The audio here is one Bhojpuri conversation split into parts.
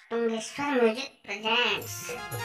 टुंगेश्वर म्यूजिक प्रेजेंट्स।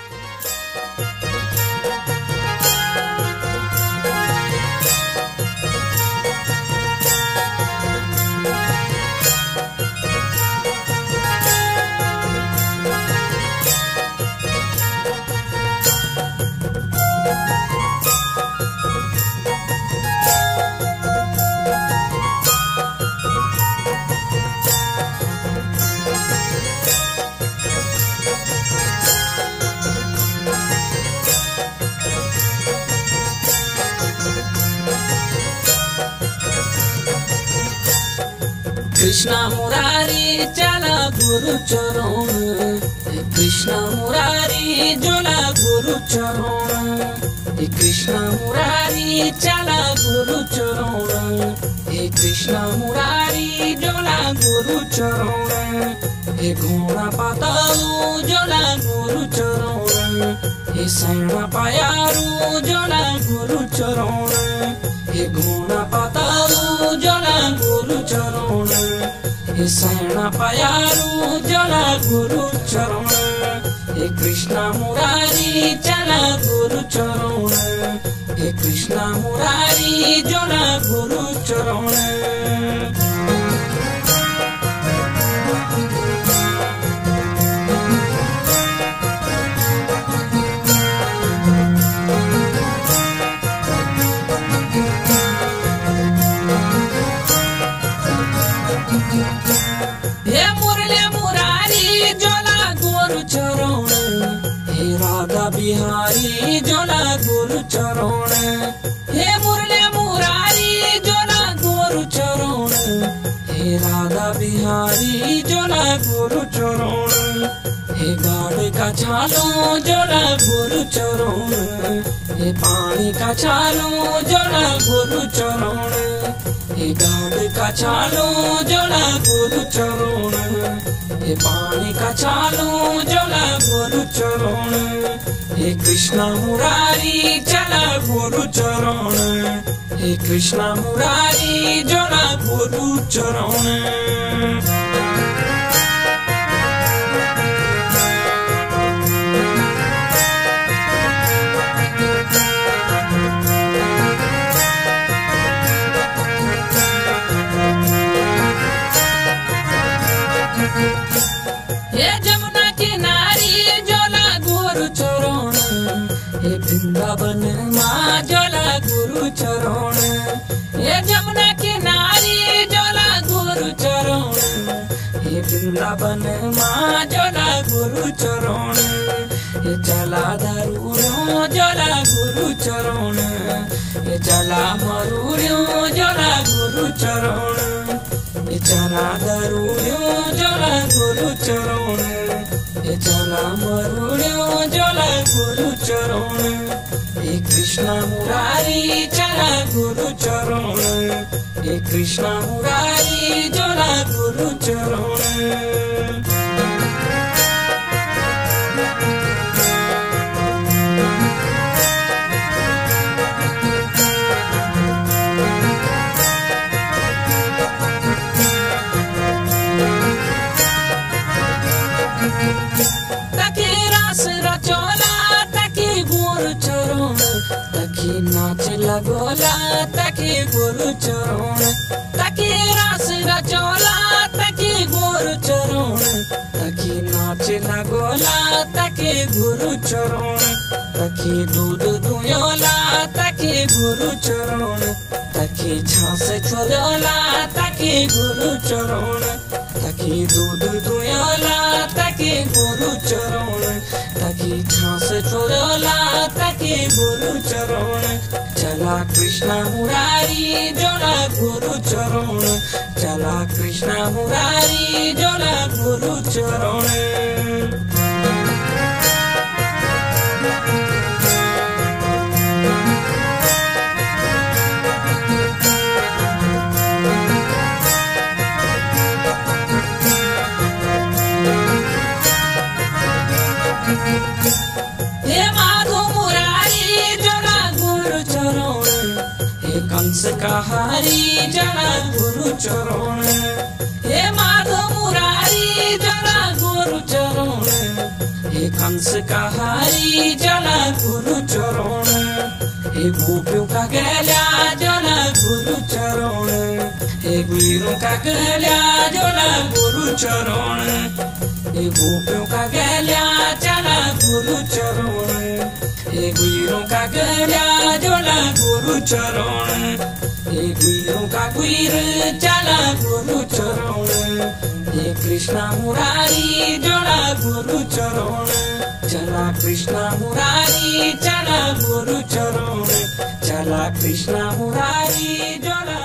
कृष्ण मुरारी चला गुरु चरण, कृष्ण मुरारी जोला गुरु चरण, कृष्ण मुरारी चला गुरु चरण, कृष्ण मुरारी जोला गुरु चरण, घोड़ा पातालू जोला गुरु चरण, सैना पायारू जोला गुरु चरण, घोड़ा पातालू जोला गुरु चरण, सैना पायारू जोला गुरु चरण, कृष्ण मुरारी चला गुरु चरण, कृष्ण मुरारी जोला गुरु चरण। हे मुरली मुरारी जोला गुरु चरण, हे राधा बिहारी जोला गुरु चरण, हे मुरली मुरारी जोला गुरु चरण, हे राधा बिहारी जोला गुरु चरण, हे गाड़ का छालो जोला गुरु चरण, हे पानी का छालो जोला गुरु चरण, गाड़ का छालो जोला गुरु चरण, पानी का छालो जोला गुरु चरण, कृष्ण मुरारी चला गुरु चरण, कृष्ण मुरारी जोला गुरु चरण। जमुना किनारी जोला गुरु चरण, वृंदावन माँ जोला गुरु चरण, जमुना किनारी जोला गुरु चरण, वृंदावन माँ जोला गुरु चरण, चला धरूड़ो जोला गुरु चरण, चला मरूड़ो जोला गुरु चरण, चला धरूड़ो जोला गुरु चरण, चला मरूड़ो जोला गुरु चरण, कृष्ण मुरारी चला गुरु चरण, कृष्ण मुरारी जोला गुरु चरण। नाच लगोला तकी गुरु चरण, तकी रस रचोला तकी गुरु चरण, तकी नाच लगोला तकी गुरु चरण, तकी दूध दुयोला तकी गुरु चरण, तकी छास छोड़ोला तकी गुरु चरण, तकी दूध दुयोला तकी गुरु चरण, तकी छास छोड़ोला तकी गुरु चरण, चला कृष्ण मुरारी जोला गुरु चरण, चला कृष्ण मुरारी जोला गुरु चरण। हे माधो मुरारी जोला गुरु चरण, कंस का हारी जला गुरु चरण, हे माधो मुरारी जला गुरु चरण, कंस कहारी जना गुरु चरण हे गोपियों का गल्या जना गुरु चरण हे वीरों का गल्या जना गुरु चरण हे गोपियों का गल्या जना गुरु चरण हे वीरों का गल्या जना गुरु चरण हे वीरों का वीर जना गुरु चरण हे कृष्णा मुरारी जना गुरु चरण चला कृष्णा मुरारी जना गुरु चरण चला कृष्णा मुरारी जना